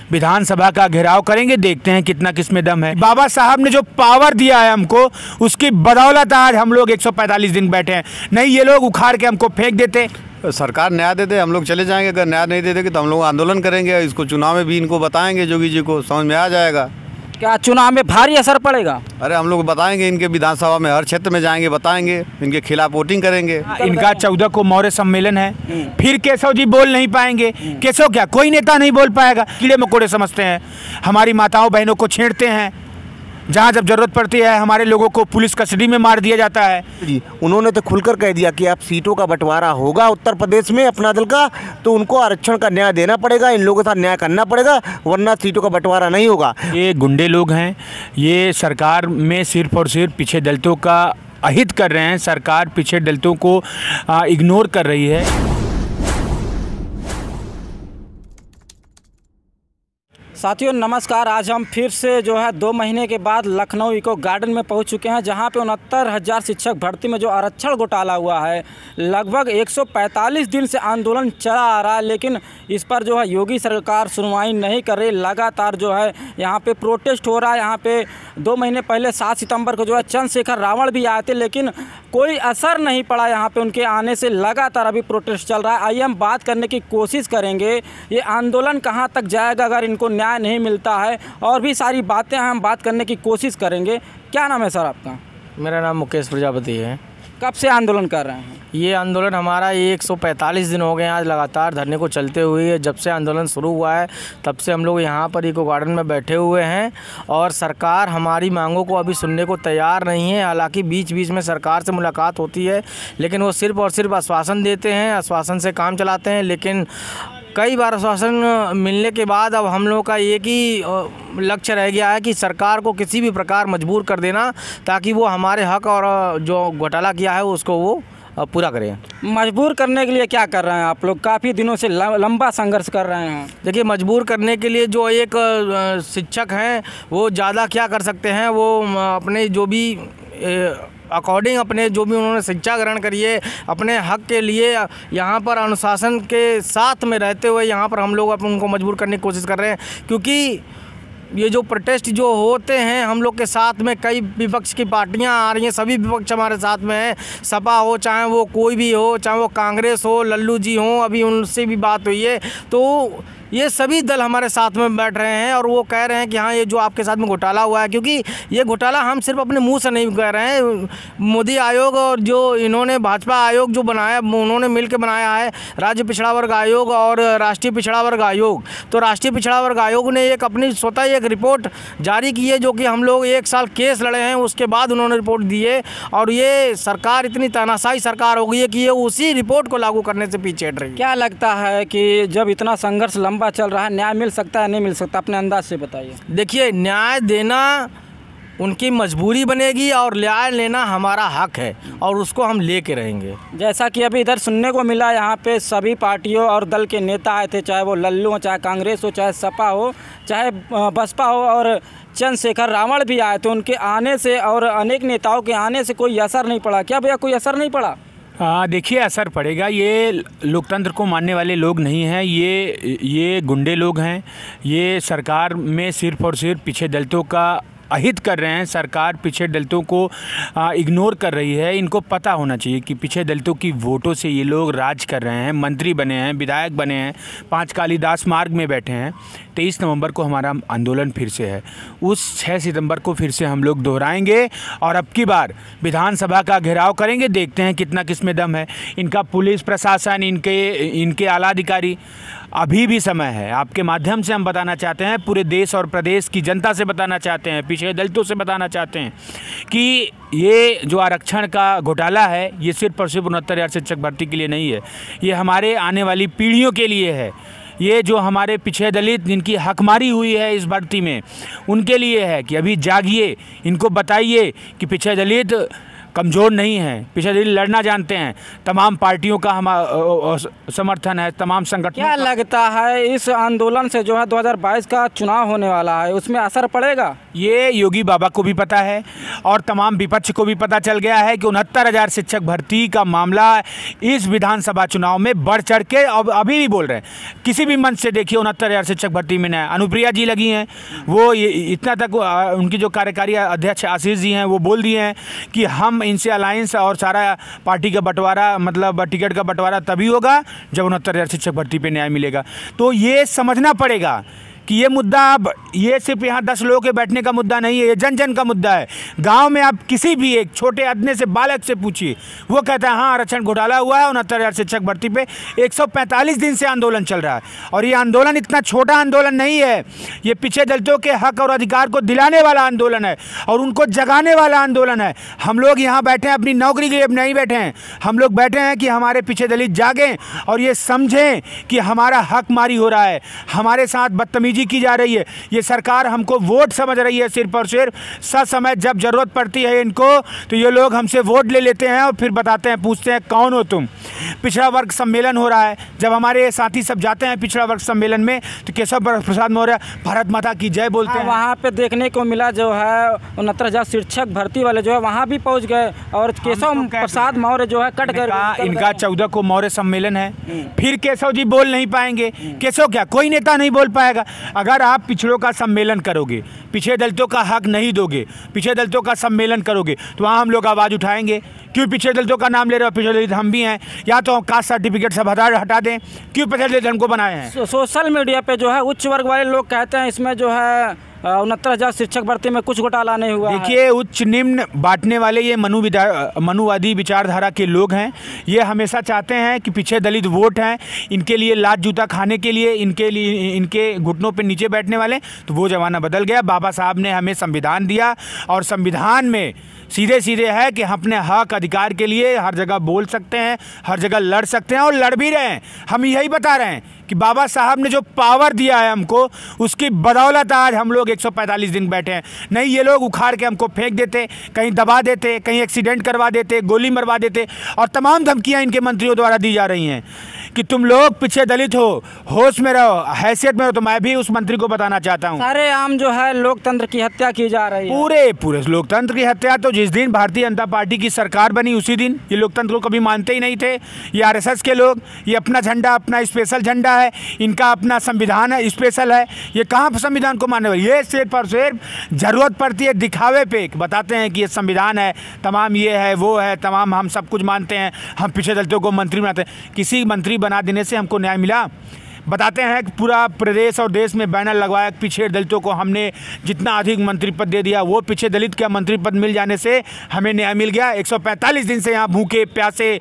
विधानसभा का घेराव करेंगे, देखते हैं कितना किसमें दम है। बाबा साहब ने जो पावर दिया है हमको, उसकी बदौलत आज हम लोग 145 दिन बैठे हैं। नहीं ये लोग उखाड़ के हमको फेंक देते। सरकार न्याय दे दे, हम लोग चले जाएंगे। अगर न्याय नहीं दे देगी तो हम लोग आंदोलन करेंगे। इसको चुनाव में भी इनको बताएंगे, जोगी जी को समझ में आ जाएगा। क्या चुनाव में भारी असर पड़ेगा? अरे हम लोग बताएंगे, इनके विधानसभा में हर क्षेत्र में जाएंगे, बताएंगे, इनके खिलाफ वोटिंग करेंगे। इनका 14 को मौर्य सम्मेलन है, फिर केशव जी बोल नहीं पाएंगे। केशव क्या, कोई नेता नहीं बोल पाएगा। कीड़े मकोड़े समझते हैं, हमारी माताओं बहनों को छेड़ते हैं। जहाँ जब जरूरत पड़ती है हमारे लोगों को पुलिस कस्टडी में मार दिया जाता है। जी, उन्होंने तो खुलकर कह दिया कि आप सीटों का बंटवारा होगा उत्तर प्रदेश में अपना दल का, तो उनको आरक्षण का न्याय देना पड़ेगा, इन लोगों के साथ न्याय करना पड़ेगा, वरना सीटों का बंटवारा नहीं होगा। ये गुंडे लोग हैं, ये सरकार में सिर्फ और सिर्फ पीछे दलितों का अहित कर रहे हैं। सरकार पीछे दलितों को इग्नोर कर रही है। साथियों नमस्कार, आज हम फिर से जो है 2 महीने के बाद लखनऊ इको गार्डन में पहुंच चुके हैं, जहां पे 69,000 शिक्षक भर्ती में जो आरक्षण घोटाला हुआ है, लगभग 145 दिन से आंदोलन चला आ रहा है, लेकिन इस पर जो है योगी सरकार सुनवाई नहीं कर रही। लगातार जो है यहां पे प्रोटेस्ट हो रहा है। यहां पे 2 महीने पहले 7 सितंबर को जो है चंद्रशेखर रावण भी आए थे, लेकिन कोई असर नहीं पड़ा यहाँ पे उनके आने से। लगातार अभी प्रोटेस्ट चल रहा है। आइए हम बात करने की कोशिश करेंगे ये आंदोलन कहाँ तक जाएगा अगर इनको न्याय नहीं मिलता है, और भी सारी बातें हम बात करने की कोशिश करेंगे। क्या नाम है सर आपका? मेरा नाम मुकेश प्रजापति है। कब से आंदोलन कर रहे हैं? ये आंदोलन हमारा 145 दिन हो गए हैं आज लगातार धरने को चलते हुए। जब से आंदोलन शुरू हुआ है तब से हम लोग यहाँ पर इको गार्डन में बैठे हुए हैं, और सरकार हमारी मांगों को अभी सुनने को तैयार नहीं है। हालांकि बीच बीच में सरकार से मुलाकात होती है, लेकिन वो सिर्फ और सिर्फ आश्वासन देते हैं, आश्वासन से काम चलाते हैं। लेकिन कई बार आश्वासन मिलने के बाद अब हम लोगों का एक ही लक्ष्य रह गया है कि सरकार को किसी भी प्रकार मजबूर कर देना, ताकि वो हमारे हक और जो घोटाला किया है उसको वो पूरा करें। मजबूर करने के लिए क्या कर रहे हैं आप लोग? काफ़ी दिनों से लंबा संघर्ष कर रहे हैं। देखिए, मजबूर करने के लिए जो एक शिक्षक हैं वो ज़्यादा क्या कर सकते हैं, वो अपने जो भी अकॉर्डिंग अपने जो भी उन्होंने शिक्षा ग्रहण करी है अपने हक के लिए, यहाँ पर अनुशासन के साथ में रहते हुए यहाँ पर हम लोग उनको मजबूर करने की कोशिश कर रहे हैं। क्योंकि ये जो प्रोटेस्ट जो होते हैं हम लोग के साथ में कई विपक्ष की पार्टियां आ रही हैं, सभी विपक्ष हमारे साथ में हैं। सपा हो, चाहे वो कोई भी हो, चाहे वो कांग्रेस हो, लल्लू जी हो, अभी उनसे भी बात हुई है, तो ये सभी दल हमारे साथ में बैठ रहे हैं और वो कह रहे हैं कि हाँ ये जो आपके साथ में घोटाला हुआ है, क्योंकि ये घोटाला हम सिर्फ अपने मुंह से नहीं कह रहे हैं। मोदी आयोग और जो इन्होंने भाजपा आयोग जो बनाया, उन्होंने मिलकर बनाया है राज्य पिछड़ा वर्ग आयोग और राष्ट्रीय पिछड़ा वर्ग आयोग। तो राष्ट्रीय पिछड़ा वर्ग आयोग ने एक अपनी स्वतः एक रिपोर्ट जारी की है, जो कि हम लोग 1 साल केस लड़े हैं, उसके बाद उन्होंने रिपोर्ट दी है। और ये सरकार इतनी तानाशाही सरकार हो गई है कि ये उसी रिपोर्ट को लागू करने से पीछे हट रही है। क्या लगता है कि जब इतना संघर्ष चल रहा है, न्याय मिल सकता है नहीं मिल सकता? अपने अंदाज से बताइए। देखिए, न्याय देना उनकी मजबूरी बनेगी और न्याय लेना हमारा हक है, और उसको हम लेके रहेंगे। जैसा कि अभी इधर सुनने को मिला, यहाँ पे सभी पार्टियों और दल के नेता आए थे, चाहे वो लल्लू हो, चाहे कांग्रेस हो, चाहे सपा हो, चाहे बसपा हो, और चंद्रशेखर रावण भी आए थे। उनके आने से और अनेक नेताओं के आने से कोई असर नहीं पड़ा क्या भैया? कोई असर नहीं पड़ा? देखिए, असर पड़ेगा। ये लोकतंत्र को मानने वाले लोग नहीं हैं, ये गुंडे लोग हैं। ये सरकार में सिर्फ और सिर्फ पीछे दलितों का अहित कर रहे हैं। सरकार पीछे दलितों को इग्नोर कर रही है। इनको पता होना चाहिए कि पीछे दलितों की वोटों से ये लोग राज कर रहे हैं, मंत्री बने हैं, विधायक बने हैं, 5 कालिदास मार्ग में बैठे हैं। 23 नवंबर को हमारा आंदोलन फिर से है, उस 6 सितंबर को फिर से हम लोग दोहराएंगे और अब की बार विधानसभा का घेराव करेंगे। देखते हैं कितना किसमें दम है। इनका पुलिस प्रशासन, इनके आला अधिकारी, अभी भी समय है। आपके माध्यम से हम बताना चाहते हैं, पूरे देश और प्रदेश की जनता से बताना चाहते हैं, पीछे दलितों से बताना चाहते हैं कि ये जो आरक्षण का घोटाला है ये सिर्फ और सिर्फ 69,000 शिक्षक भर्ती के लिए नहीं है, ये हमारे आने वाली पीढ़ियों के लिए है। ये जो हमारे पीछे दलित जिनकी हकमारी हुई है इस भर्ती में, उनके लिए है कि अभी जागिए, इनको बताइए कि पीछे दलित कमज़ोर नहीं हैं, पीछे दलित लड़ना जानते हैं। तमाम पार्टियों का हम समर्थन है, तमाम संगठनों क्या लगता है इस आंदोलन से जो है 2022 का चुनाव होने वाला है उसमें असर पड़ेगा? ये योगी बाबा को भी पता है और तमाम विपक्ष को भी पता चल गया है कि 69,000 शिक्षक भर्ती का मामला इस विधानसभा चुनाव में बढ़ चढ़ के अभी भी बोल रहे हैं। किसी भी मंच से देखिए 69,000 शिक्षक भर्ती में नया अनुप्रिया जी लगी हैं, वो इतना तक उनकी जो कार्यकारी अध्यक्ष आशीष जी हैं वो बोल दिए हैं कि हम इनसे अलायंस और सारा पार्टी का बंटवारा मतलब टिकट का बंटवारा तभी होगा जब 69,000 शिक्षक भर्ती पे न्याय मिलेगा। तो ये समझना पड़ेगा कि ये मुद्दा अब ये सिर्फ यहाँ 10 लोगों के बैठने का मुद्दा नहीं है, ये जन जन का मुद्दा है। गांव में आप किसी भी एक छोटे अदने से बालक से पूछिए, वो कहता है हाँ आरक्षण घोटाला हुआ है। 69,000 शिक्षक भर्ती पे 145 दिन से आंदोलन चल रहा है और ये आंदोलन इतना छोटा आंदोलन नहीं है, ये पीछे दलितों के हक और अधिकार को दिलाने वाला आंदोलन है और उनको जगाने वाला आंदोलन है। हम लोग यहाँ बैठे हैं अपनी नौकरी के लिए नहीं बैठे हैं, हम लोग बैठे हैं कि हमारे पीछे दलित जागें और ये समझें कि हमारा हक मारी हो रहा है, हमारे साथ बदतमीजी की जा रही है। ये सरकार हमको वोट समझ रही है सिर्फ और सिर्फ, समय जब जरूरत पड़ती है इनको तो ये लोग हमसे वोट ले लेते हैं और फिर बताते हैं, पूछते हैं कौन हो तुम। पिछड़ा वर्ग सम्मेलन हो रहा है, जब हमारे साथी सब जाते हैं पिछड़ा वर्ग सम्मेलन में तो केशव प्रसाद मौर्य भारत माता की जय बोलते हैं। वहाँ पे देखने को मिला जो है 69,000 शिक्षक भर्ती वाले जो है वहाँ भी पहुँच गए और केशव प्रसाद मौर्य जो है कट कर इनका 14 को मौर्य सम्मेलन है, फिर केशव जी बोल नहीं पाएंगे। केशव क्या कोई नेता नहीं बोल पाएगा। अगर आप पिछड़ों का सम्मेलन करोगे, पीछे दलितों का हक नहीं दोगे, पीछे दलितों का सम्मेलन करोगे तो वहाँ हम लोग आवाज़ उठाएंगे। क्यों पीछे दलितों का नाम ले रहे हो? पीछे दलित हम भी हैं, या तो कास्ट सर्टिफिकेट सब हटा दें। क्यों पीछे दलित हमको बनाए हैं? सोशल मीडिया पे जो है उच्च वर्ग वाले लोग कहते हैं इसमें जो है 69,000 शिक्षक भर्ती में कुछ घोटाला नहीं हुआ। देखिए उच्च निम्न बांटने वाले ये मनुवादी विचारधारा के लोग हैं। ये हमेशा चाहते हैं कि पीछे दलित वोट हैं, इनके लिए लात जूता खाने के लिए इनके घुटनों पे नीचे बैठने वाले। तो वो ज़माना बदल गया। बाबा साहब ने हमें संविधान दिया और संविधान में सीधे सीधे है कि हम अपने हक अधिकार के लिए हर जगह बोल सकते हैं, हर जगह लड़ सकते हैं और लड़ भी रहे हैं। हम यही बता रहे हैं कि बाबा साहब ने जो पावर दिया है हमको, उसकी बदौलत आज हम लोग 145 दिन बैठे हैं। नहीं ये लोग उखाड़ के हमको फेंक देते, कहीं दबा देते, कहीं एक्सीडेंट करवा देते, गोली मरवा देते और तमाम धमकियां इनके मंत्रियों द्वारा दी जा रही हैं कि तुम लोग पीछे दलित हो, होश में रहो, हैसियत में हो। तो मैं भी उस मंत्री को बताना चाहता हूँ, सारे आम जो है लोकतंत्र की हत्या की जा रही है। पूरे लोकतंत्र की हत्या तो जिस दिन भारतीय जनता पार्टी की सरकार बनी उसी दिन। ये लोकतंत्र को कभी मानते ही नहीं थे। ये आरएसएस के लोग, ये अपना झंडा अपना स्पेशल झंडा है, इनका अपना संविधान है स्पेशल है। ये कहाँ संविधान को मानने वाले? ये सिर्फ और सिर्फ जरूरत पड़ती है दिखावे पे बताते हैं कि ये संविधान है, तमाम ये है वो है, तमाम हम सब कुछ मानते हैं, हम पीछे दलितों को मंत्री बनाते हैं। किसी मंत्री बना देने से हमको न्याय मिला? बताते हैं कि पूरा प्रदेश और देश में बैनर लगवाया, पीछे दलितों को हमने जितना अधिक मंत्री पद दे दिया। वो पीछे दलित का मंत्री पद मिल जाने से हमें न्याय मिल गया। 145 दिन से यहाँ भूखे प्यासे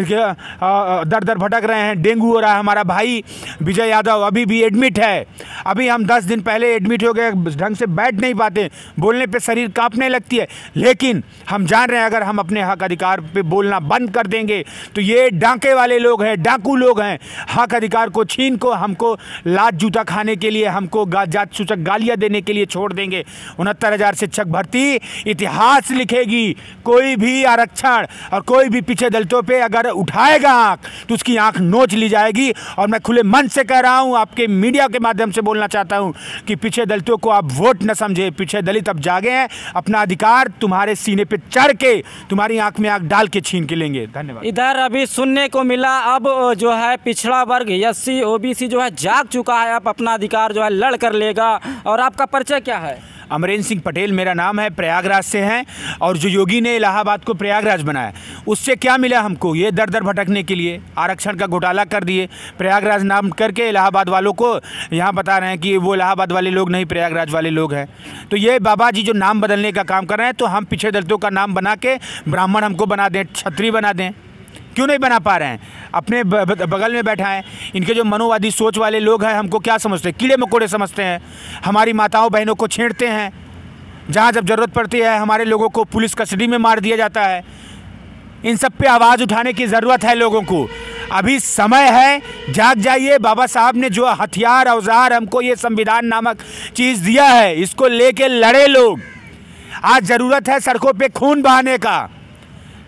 दर दर भटक रहे हैं, डेंगू हो रहा है। हमारा भाई विजय यादव अभी भी एडमिट है, अभी हम 10 दिन पहले एडमिट हो गए, ढंग से बैठ नहीं पाते, बोलने पर शरीर काँपने लगती है। लेकिन हम जान रहे हैं अगर हम अपने हक अधिकार पर बोलना बंद कर देंगे तो ये डांके वाले लोग हैं, डाकू लोग हैं, हक अधिकार को छीन को हमको लात जूता खाने के लिए, हमको जात सूचक गालियां देने के लिए छोड़ देंगे। 69,000 शिक्षक भर्ती इतिहास लिखेगी। कोई भी आरक्षण और कोई भी पीछे दलितों पे अगर उठाएगा आंख तो उसकी आंख नोच ली जाएगी। और मैं खुले मन से कह रहा हूं, आपके मीडिया के माध्यम से बोलना चाहता हूं कि पीछे दलितों को आप वोट न समझे। पीछे दलित अब जागे हैं, अपना अधिकार तुम्हारे सीने पे चढ़ के तुम्हारी आंख में आंख डाल के छीन के लेंगे। धन्यवाद। इधर अभी सुनने को मिला अब जो है पिछड़ा वर्ग एससी ओबीसी जो है जाग चुका है, अब अपना अधिकार जो है लड़ कर लेगा। और आपका परिचय क्या है? अमरेंद्र सिंह पटेल मेरा नाम है, प्रयागराज से हैं। और जो योगी ने इलाहाबाद को प्रयागराज बनाया, उससे क्या मिला हमको? ये दर दर भटकने के लिए आरक्षण का घोटाला कर दिए, प्रयागराज नाम करके इलाहाबाद वालों को यहाँ बता रहे हैं कि वो इलाहाबाद वाले लोग नहीं, प्रयागराज वाले लोग हैं। तो ये बाबा जी जो नाम बदलने का काम कर रहे हैं, तो हम पीछे दलितों का नाम बना के ब्राह्मण हमको बना दें, क्षत्रिय बना दें। क्यों नहीं बना पा रहे हैं? अपने बगल में बैठा है। इनके जो मनोवादी सोच वाले लोग हैं हमको क्या समझते हैं? कीड़े मकोड़े समझते हैं। हमारी माताओं बहनों को छेड़ते हैं, जहाँ जब ज़रूरत पड़ती है हमारे लोगों को पुलिस कस्टडी में मार दिया जाता है। इन सब पे आवाज़ उठाने की ज़रूरत है लोगों को। अभी समय है, जाग जाइए। बाबा साहब ने जो हथियार औजार हमको ये संविधान नामक चीज़ दिया है, इसको लेके लड़े लोग। आज ज़रूरत है सड़कों पे खून बहाने का।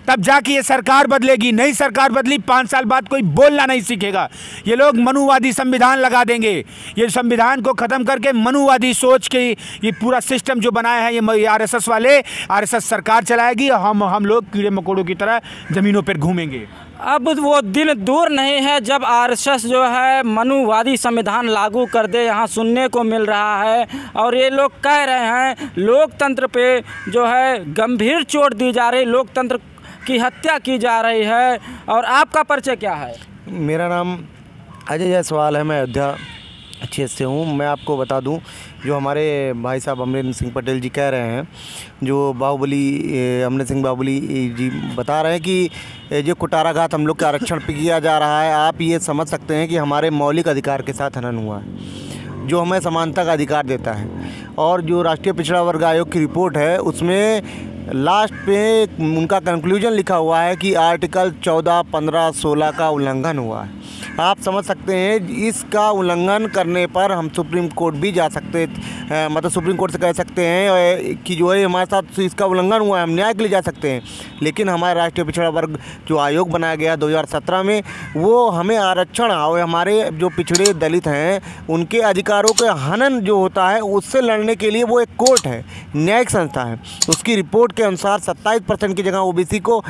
तब जाके ये सरकार बदलेगी। नई सरकार बदली 5 साल बाद कोई बोलना नहीं सीखेगा। ये लोग मनुवादी संविधान लगा देंगे। ये संविधान को ख़त्म करके मनुवादी सोच के ये पूरा सिस्टम जो बनाया है ये आरएसएस वाले, आरएसएस सरकार चलाएगी। हम लोग कीड़े मकोड़ों की तरह ज़मीनों पर घूमेंगे। अब वो दिन दूर नहीं है जब आरएसएस जो है मनुवादी संविधान लागू कर दे, यहाँ सुनने को मिल रहा है। और ये लोग कह रहे हैं लोकतंत्र पे जो है गंभीर चोट दी जा रही, लोकतंत्र की हत्या की जा रही है। और आपका परिचय क्या है? मेरा नाम अजय जायसवाल है, मैं अयोध्या क्षेत्र से हूँ। मैं आपको बता दूं, जो हमारे भाई साहब अमरिंदर सिंह पटेल जी कह रहे हैं, जो बाहुबली अमरिंदर सिंह बाहुबली जी बता रहे हैं कि जो कुटाराघात हम लोग के आरक्षण पे किया जा रहा है, आप ये समझ सकते हैं कि हमारे मौलिक अधिकार के साथ हनन हुआ है, जो हमें समानता का अधिकार देता है। और जो राष्ट्रीय पिछड़ा वर्ग आयोग की रिपोर्ट है उसमें लास्ट पे उनका कंक्लूजन लिखा हुआ है कि आर्टिकल 14, 15, 16 का उल्लंघन हुआ है। आप समझ सकते हैं इसका उल्लंघन करने पर हम सुप्रीम कोर्ट भी जा सकते हैं, मतलब सुप्रीम कोर्ट से कह सकते हैं कि जो है हमारे साथ इसका उल्लंघन हुआ है, हम न्याय के लिए जा सकते हैं। लेकिन हमारा राष्ट्रीय पिछड़ा वर्ग जो आयोग बनाया गया 2017 में, वो हमें आरक्षण और हमारे जो पिछड़े दलित हैं उनके अधिकारों के हनन जो होता है उससे लड़ने के लिए वो एक कोर्ट है, न्यायिक संस्था है। उसकी रिपोर्ट के अनुसार 27% की जगह ओबीसी को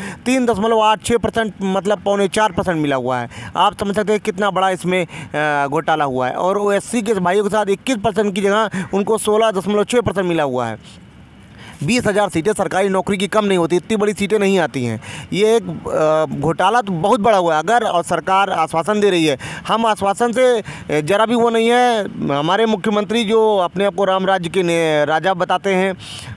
3.86% मतलब 3.25% मिला हुआ है। आप समझ सकते हैं कितना बड़ा इसमें घोटाला हुआ है। और ओएससी के भाइयों के साथ 21% की जगह उनको 16.6% मिला हुआ है। 20,000 सीटें सरकारी नौकरी की कम नहीं होती, इतनी बड़ी सीटें नहीं आती हैं। ये एक घोटाला तो बहुत बड़ा हुआ है। अगर और सरकार आश्वासन दे रही है, हम आश्वासन से ज़रा भी वो नहीं है। हमारे मुख्यमंत्री जो अपने आप को राम राज्य के राजा बताते हैं,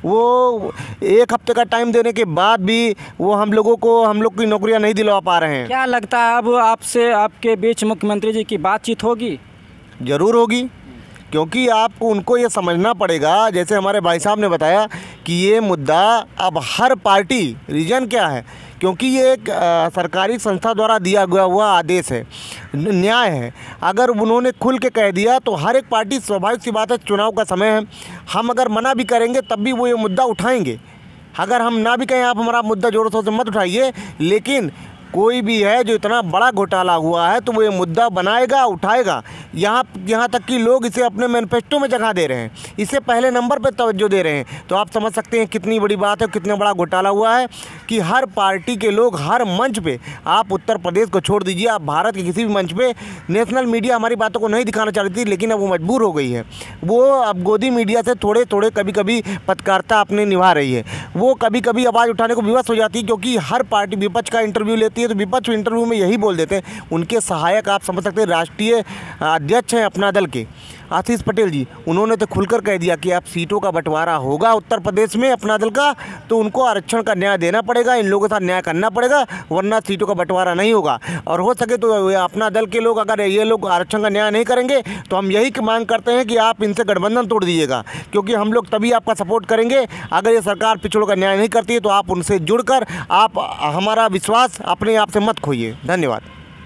वो 1 हफ्ते का टाइम देने के बाद भी वो हम लोग की नौकरियां नहीं दिलवा पा रहे हैं। क्या लगता है अब आपसे आपके बीच मुख्यमंत्री जी की बातचीत होगी? ज़रूर होगी, क्योंकि आपको उनको ये समझना पड़ेगा, जैसे हमारे भाई साहब ने बताया कि ये मुद्दा अब हर पार्टी, रीजन क्या है, क्योंकि ये एक सरकारी संस्था द्वारा दिया गया हुआ आदेश है, न्याय है। अगर उन्होंने खुल के कह दिया तो हर एक पार्टी, स्वाभाविक सी बात है, चुनाव का समय है, हम अगर मना भी करेंगे तब भी वो ये मुद्दा उठाएंगे। अगर हम ना भी कहें आप हमारा मुद्दा जोरों शोरों से मत उठाइए, लेकिन कोई भी है जो इतना बड़ा घोटाला हुआ है तो वो ये मुद्दा बनाएगा, उठाएगा। यहाँ तक कि लोग इसे अपने मैनिफेस्टो में जगह दे रहे हैं, इसे पहले नंबर पे तवज्जो दे रहे हैं। तो आप समझ सकते हैं कितनी बड़ी बात है, कितना बड़ा घोटाला हुआ है कि हर पार्टी के लोग हर मंच पे, आप उत्तर प्रदेश को छोड़ दीजिए, आप भारत के किसी भी मंच पे, नेशनल मीडिया हमारी बातों को नहीं दिखाना चाहती थी, लेकिन अब वो मजबूर हो गई है। वो अब गोदी मीडिया से थोड़े थोड़े कभी कभी पत्रकारिता अपने निभा रही है। वो कभी कभी आवाज़ उठाने को विवश हो जाती है, क्योंकि हर पार्टी विपक्ष का इंटरव्यू लेती है तो विपक्ष इंटरव्यू में यही बोल देते हैं। उनके सहायक आप समझ सकते हैं राष्ट्रीय अध्यक्ष हैं अपना दल के आशीष पटेल जी, उन्होंने तो खुलकर कह दिया कि आप सीटों का बंटवारा होगा उत्तर प्रदेश में अपना दल का, तो उनको आरक्षण का न्याय देना पड़ेगा, इन लोगों के साथ न्याय करना पड़ेगा, वरना सीटों का बंटवारा नहीं होगा। और हो सके तो अपना दल के लोग, अगर ये लोग आरक्षण का न्याय नहीं करेंगे तो हम यही मांग करते हैं कि आप इनसे गठबंधन तोड़ दीजिएगा, क्योंकि हम लोग तभी आपका सपोर्ट करेंगे। अगर ये सरकार पिछड़ों का न्याय नहीं करती है तो आप उनसे जुड़कर आप हमारा विश्वास अपने आप से मत खोइए। धन्यवाद।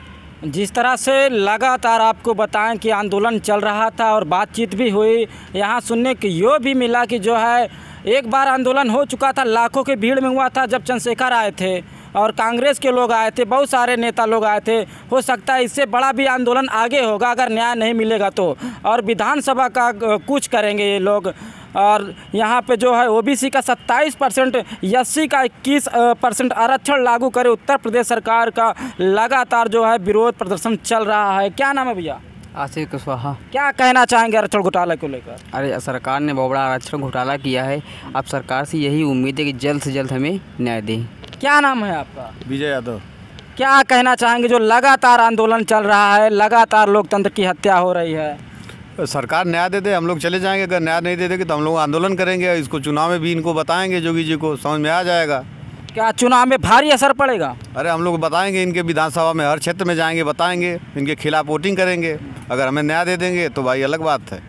जिस तरह से लगातार आपको बताएं कि आंदोलन चल रहा था और बातचीत भी हुई, यहाँ सुनने को यो भी मिला कि जो है एक बार आंदोलन हो चुका था, लाखों की भीड़ में हुआ था जब चंद्रशेखर आए थे और कांग्रेस के लोग आए थे, बहुत सारे नेता लोग आए थे। हो सकता है इससे बड़ा भी आंदोलन आगे होगा अगर न्याय नहीं मिलेगा तो, और विधानसभा का कुछ करेंगे ये लोग। और यहाँ पे जो है ओबीसी का 27%, एससी का 21% आरक्षण लागू करे उत्तर प्रदेश सरकार का लगातार जो है विरोध प्रदर्शन चल रहा है। क्या नाम है भैया? आशीष कुशवाहा। क्या कहना चाहेंगे आरक्षण घोटाला को लेकर? अरे सरकार ने बहुत बड़ा आरक्षण घोटाला किया है, अब सरकार से यही उम्मीद है कि जल्द से जल्द हमें न्याय दें। क्या नाम है आपका? विजय यादव। क्या कहना चाहेंगे जो लगातार आंदोलन चल रहा है, लगातार लोकतंत्र की हत्या हो रही है? सरकार न्याय दे दे, हम लोग चले जाएंगे। अगर न्याय नहीं दे देगी तो हम लोग आंदोलन करेंगे, इसको चुनाव में भी इनको बताएंगे, जोगी जी को समझ में आ जाएगा। क्या चुनाव में भारी असर पड़ेगा? अरे हम लोग बताएंगे, इनके विधानसभा में हर क्षेत्र में जाएंगे, बताएंगे, इनके खिलाफ वोटिंग करेंगे। अगर हमें न्याय दे देंगे तो भाई अलग बात है।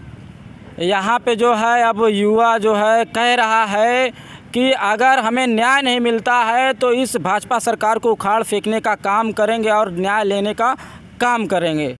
यहाँ पे जो है अब युवा जो है कह रहा है कि अगर हमें न्याय नहीं मिलता है तो इस भाजपा सरकार को उखाड़ फेंकने का काम करेंगे और न्याय लेने का काम करेंगे।